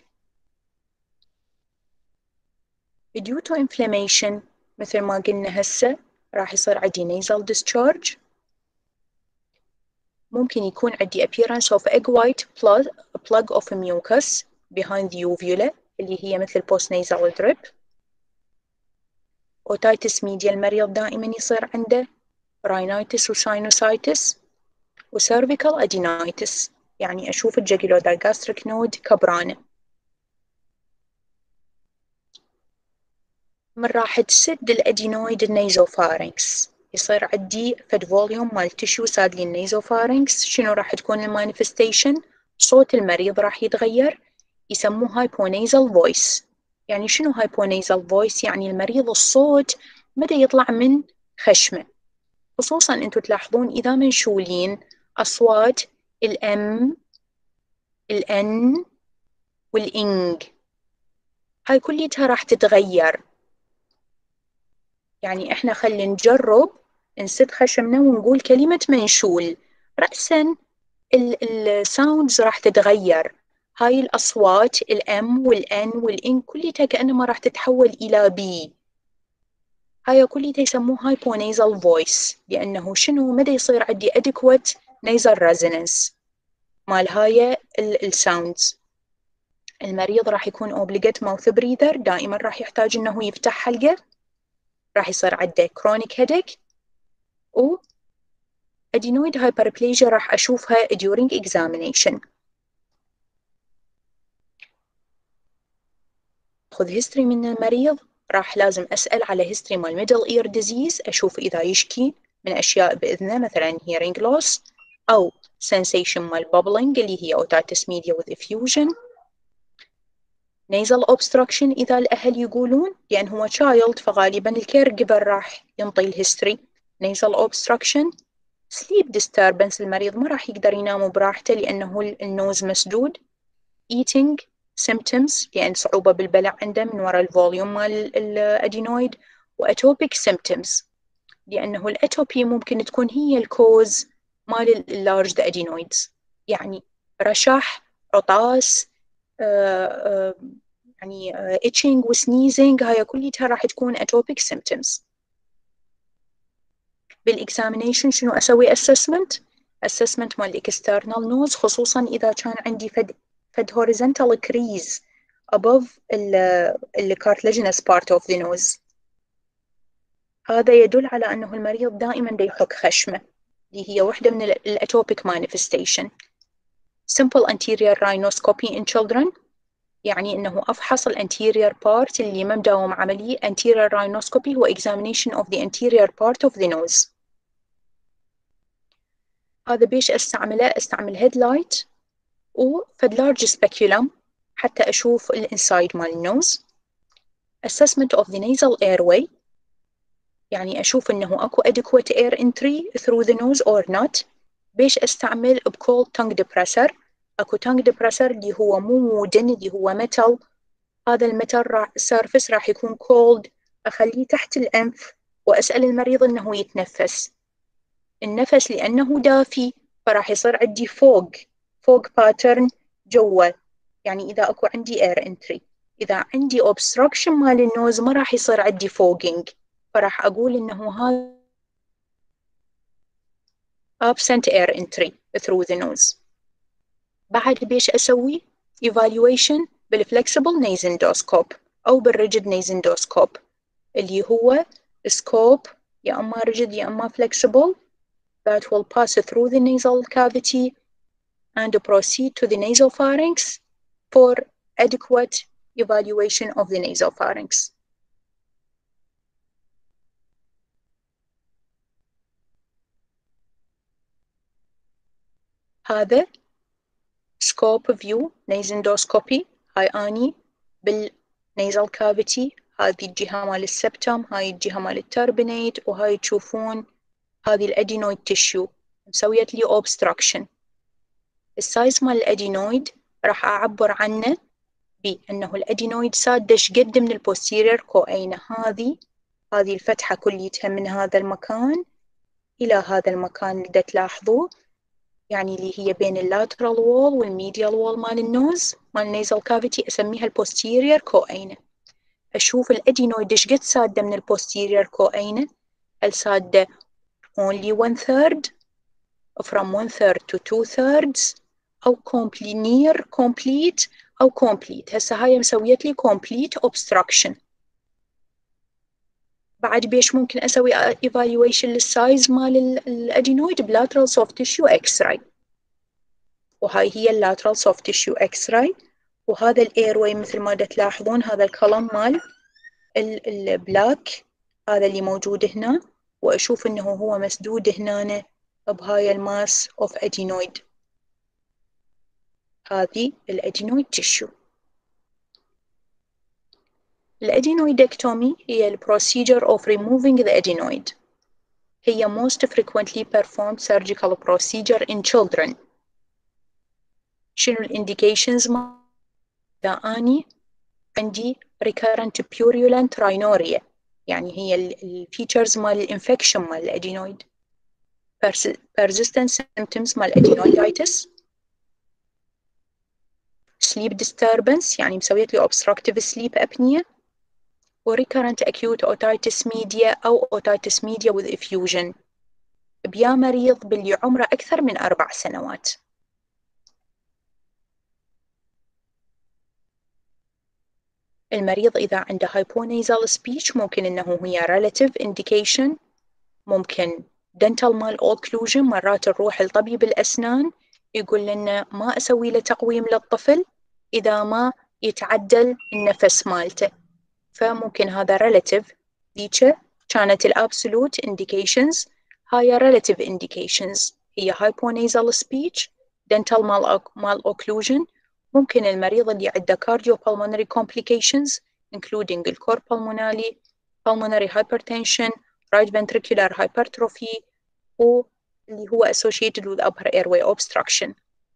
A: due to inflammation مثل ما قلنا هسه راح يصير عندي nasal discharge. ممكن يكون عندي appearance of egg white plug, plug of mucus behind the uvula اللي هي مثل post nasal drip. otitis media المريض دائما يصير عنده rhinitis وساينوسايتس وسيرفيكال adenitis، يعني أشوف الجاكيلودايجاستريك نود كبرانة. من راح تسد الأدينويد النيزوفارنكس يصير عندي فد فوليوم مال تشو ساد لي النيزوفارنكس. شنو راح تكون المانيفستيشن؟ صوت المريض راح يتغير، يسموه هايبونيزال فويس. يعني شنو هايبونيزال فويس؟ يعني المريض الصوت بدأ يطلع من خشمه. خصوصا انتم تلاحظون اذا منشولين اصوات الام الان والانج، هاي كليتها راح تتغير. يعني احنا خلينا نجرب نسد خشمنا ونقول كلمة منشول، رأسا الساوندز راح تتغير. هاي الأصوات الام والان والان كليتها كأنما راح تتحول إلى بي. هاي كليتها يسموه هايبونيزال فويس، لأنه شنو مدى يصير عندي adequate nasal resonance مال هاي الساوندز. المريض راح يكون obligate mouth breather، دائما راح يحتاج انه يفتح حلقه، راح يصير عنده chronic headache، و adenoid hyperplasia راح اشوفها during examination. خذ هيستوري من المريض، راح لازم اسال على هيستوري مال middle ear disease، اشوف اذا يشكي من اشياء باذنه مثلا hearing loss او sensation مال bubbling اللي هي otitis media with effusion. nasal obstruction إذا الأهل يقولون، لأن هو child فغالبا الكير جيفر راح ينطي الهيستوري. nasal obstruction. sleep disturbance، المريض ما راح يقدر ينام براحته لأنه النوز مسدود. eating symptoms، لأن صعوبة بالبلع عنده من وراء الفوليوم مال الأدينويد. وatopic symptoms، لأنه الأتوبي ممكن تكون هي الكوز مال اللارج adenoids، يعني رشح، عطاس، آه آه يعني uh, itching وسنيزنج، هاي كلها راح تكون atopic symptoms. بالإكزامينيشن شنو أسوي؟ assessment assessment مال external nose، خصوصا إذا كان عندي فد فد horizontal crease above ال cartilaginous part of the nose. هذا يدل على أنه المريض دائما دا يحك خشمه، اللي هي واحدة من الatopic manifestation. simple anterior rhinoscopy in children، يعني إنه أفحص الانتيريور بارت اللي ما مداوم عملية. anterior rhinoscopy هو examination of the anterior part of the nose. هذا بيش أستعمله؟ أستعمل headlight وفد large speculum حتى أشوف الانسايد مال النوز. assessment of the nasal airway، يعني أشوف إنه أكو adequate air entry through the nose or not. بيش أستعمل بcold tongue depressor. أكو tongue depressor اللي هو مو مودن، اللي هو metal. هذا الميتال راح سيرفس راح يكون cold، أخليه تحت الأنف وأسأل المريض إنه يتنفس. النفس لأنه دافي فراح يصير عندي فوق فوق باترن جوا، يعني إذا أكو عندي air entry. إذا عندي obstruction مال النوز ما راح يصير عندي fogging، فراح أقول إنه هذا absent air entry. through the nose. بعد بيش أسوي evaluation بالflexible nasendoscope أو بالrigid nasendoscope اللي هو scope يا أما rigid يا أما flexible that will pass through the nasal cavity and proceed to the nasopharynx for adequate evaluation of the nasopharynx. هذا scope view nasendoscopy. هاي أني بالنيزل كافيتي، هذه الجهة مال السبتم، هاي الجهة مال التربنيت، وهاي تشوفون هذه الأدينويد تشيو مسويت لي obstruction. السايز مال الأدينويد راح أعبر عنه بأنه الأدينويد سادش قد من البوستيرير كوعينة. هذه هذه الفتحة كليتها من هذا المكان إلى هذا المكان اللي تلاحظوه، يعني اللي هي بين اللاترال وول والميديال وول مال النوز مال النيزل كافيتي، أسميها البوستيرير كوعينة. أشوف الأدينويد إيش قد سادة من البوستيرير كوعينة. هل سادة only one third from one third to two thirds أو complete near complete أو complete. هسه هاي مسويت لي complete obstruction. بعد بيش ممكن أسوي evaluation للسايز مال الأدينويد بلاترال soft tissue x-ray، وهاي هي اللاترال soft tissue x-ray. وهذا الايرواي مثل ما تلاحظون هذا الكولم مال البلاك هذا اللي موجود هنا، وأشوف إنه هو مسدود هنا بهاي الماس of adenoid. هذه الأدينويد تيشو. الأدينويدكتومي هي ال procedure of removing the adenoid. هي most frequently performed surgical procedure in children. شنو ال indications ما إذا أني عندي recurrent purulent rhinorrhea، يعني هي ال features مال الانفكشن مال الأدينويد. persistent symptoms مال adenoiditis. sleep disturbance يعني مسويت لي obstructive sleep apnea. و recurrent acute otitis media أو otitis media with effusion بيا مريض باللي عمره أكثر من أربع سنوات. المريض إذا عنده hyponasal speech ممكن إنه هي relative indication، ممكن dental mal occlusion. مرات نروح لطبيب الأسنان يقول لنا ما أسوي له تقويم للطفل إذا ما يتعدل النفس مالته، فممكن هذا relative. ديكه كانت الابسولوت indications، هاي relative indications هي hyponasal speech dental mal occlusion. ممكن المريض اللي عنده cardiopulmonary complications including الكور pulmonale pulmonary hypertension right ventricular hypertrophy واللي هو associated with upper airway obstruction.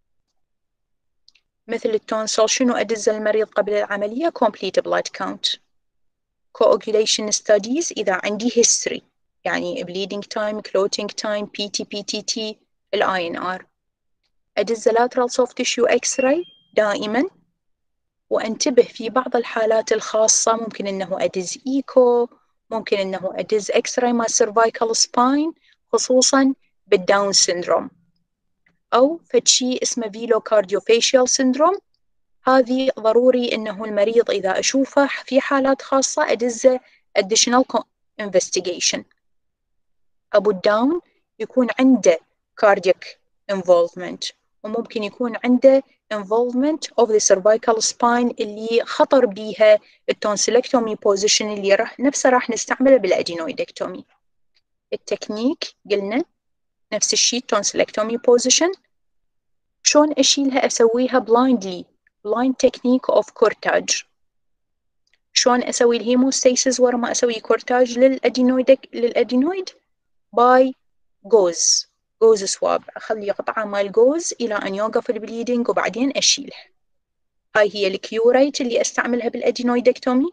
A: مثل التونسل شنو أدز المريض قبل العملية complete blood count. coagulation studies إذا عندي history يعني bleeding time clotting time بي تي بي تي تي ال آي إن آر. أدز lateral soft tissue x-ray دائما، وأنتبه في بعض الحالات الخاصة ممكن أنه أدز إيكو، ممكن أنه أدز x-ray مع cervical spine خصوصا بالداون سيندروم، أو فشي اسمه فيلوكارديوفاشيال سيندروم. هذه ضروري أنه المريض إذا أشوفه في حالات خاصة أدزه additional investigation. أبو الداون يكون عنده cardiac involvement، وممكن يكون عنده involvement of the cervical spine اللي خطر بيها التونسيلكتومي position اللي راح نفسه راح نستعمله بالأدينويدكتومي. التكنيك قلنا نفس الشيء تونسيلكتومي position. شون أشيلها؟ أسويها blindly blind technique of كورتاج. شون أسوي الهيموستاسيس ورا ما أسوي كورتاج للأدينويد للأدينويد باي جوز جوز سواب، أخلي قطعة مال جوز إلى أن يوقف البليدنج وبعدين أشيله. هاي هي الكيوريت اللي أستعملها بالأدينويدكتومي.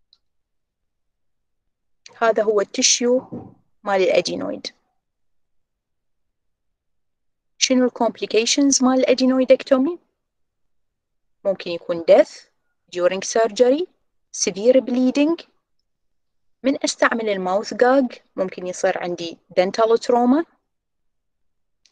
A: هذا هو التشيو مال الأدينويد. شنو الكومبليكيشنز مال الأدينويدكتومي؟ ممكن يكون death during surgery severe bleeding. من أستعمل الماوث جاج ممكن يصير عندي dental trauma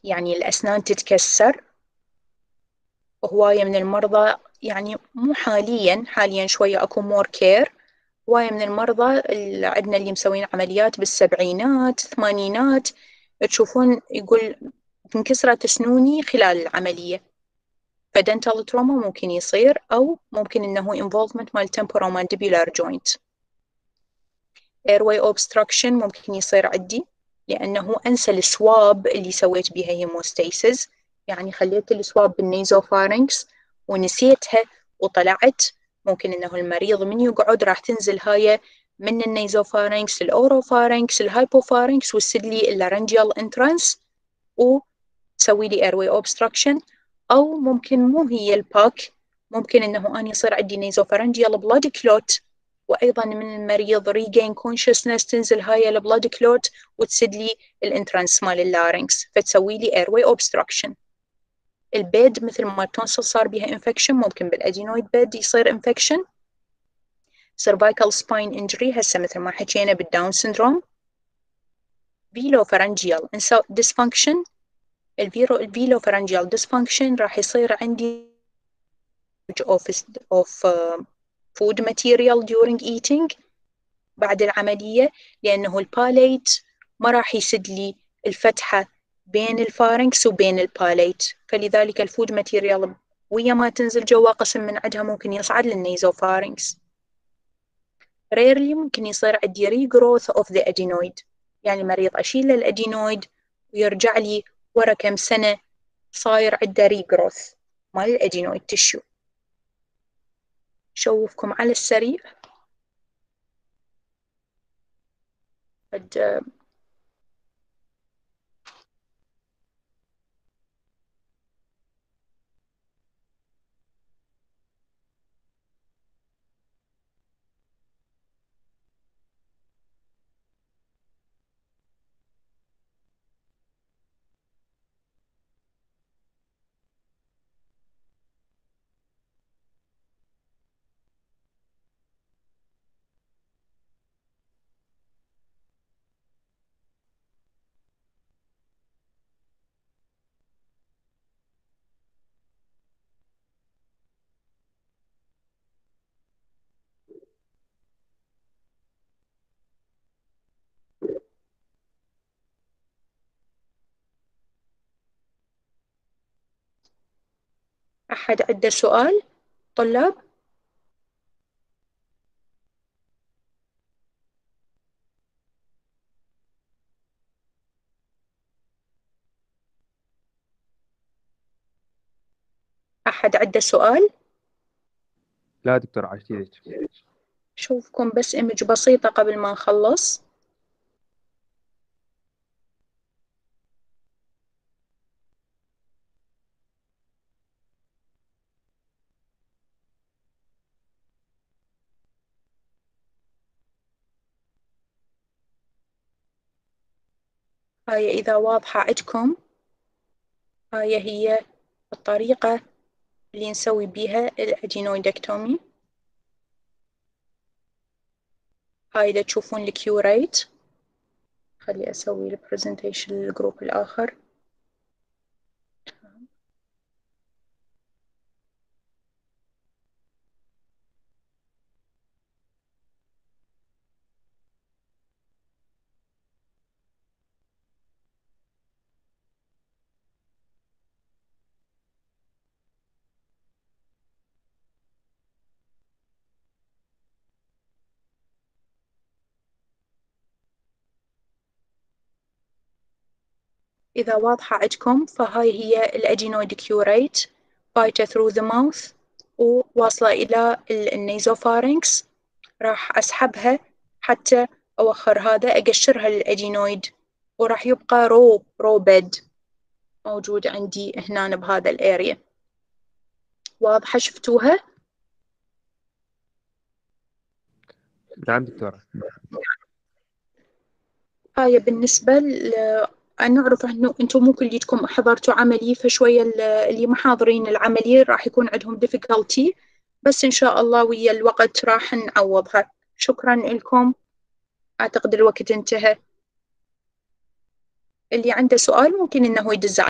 A: يعني الأسنان تتكسر. وهواية من المرضى، يعني مو حاليا حاليا شوية أكو مور كير، هواية من المرضى اللي عندنا اللي مسوين عمليات بالسبعينات الثمانينات، تشوفون يقول انكسرت سنوني خلال العملية. فدنتال تروما ممكن يصير، أو ممكن إنه involvement مال temporomandibular joint. airway obstruction ممكن يصير عندي لأنه أنسى السواب اللي سويت بها هيموستاسيس، يعني خليت السواب بالنيزوفارنكس ونسيتها وطلعت. ممكن إنه المريض من يقعد راح تنزل هاي من النيزوفارنكس الأوروفارنكس الهايبوفارنكس وتسد لي اللارنجيال انترانس وتسوي لي airway obstruction. أو ممكن مو هي الباك، ممكن إنه أنا يصير عندي نيزوفارنجيال بلاد كلوت، وأيضا من المريض regain consciousness تنزل هاي البلاد كلوت وتسد لي الانترانس مال اللارنكس فتسوي لي airway obstruction. البيد مثل ما التونسل صار بها انفكشن، ممكن بالادينويد بيد يصير انفكشن. cervical spine injury هسه مثل ما حكينا بالداون سندروم. فيلوفرنجيال dysfunction، الفيرو الفيلوفرنجيال dysfunction راح يصير عندي of of uh, food material during eating بعد العملية، لأنه الباليت ما راح يسد لي الفتحة بين الفارنكس وبين الباليت، فلذلك الفود ماتيريال ويا ما تنزل جوا قسم من عندها ممكن يصعد للنيزوفارنكس. rarely ممكن يصير عندي regrowth of the adenoid، يعني مريض أشيل الأدينويد ويرجع لي ورا كم سنة صاير عنده regrowth مال الأدينويد تشو. شوفكم على السريع قد أحد عنده سؤال طلاب؟ أحد عنده سؤال؟
C: لا دكتور عاشتيك.
A: شوفكم بس إيمج بسيطة قبل ما نخلص. هاي إذا واضحة عندكم، هاي هي الطريقة اللي نسوي بيها الأدينويدكتومي. هاي إذا تشوفون الكيوريت، خلي أسوي البرزنتيشن للجروب الآخر. إذا واضحة عندكم، فهاي هي الأدينويد كيوريت بايتة through the mouth وواصلة إلى النيزوفارينكس. راح أسحبها حتى أوخر هذا، أقشرها للأدينويد وراح يبقى رو رو بيد موجود عندي هنا بهذا الاريا. واضحة شفتوها؟
C: نعم دكتورة.
A: هاي بالنسبة ل... أنا أعرف أنه أنتم مو كليتكم حضرتوا عملي، فشوية اللي ما حاضرين العملية راح يكون عندهم difficulty، بس إن شاء الله ويا الوقت راح نعوضها. شكرا لكم، أعتقد الوقت انتهى. اللي عنده سؤال ممكن إنه يدز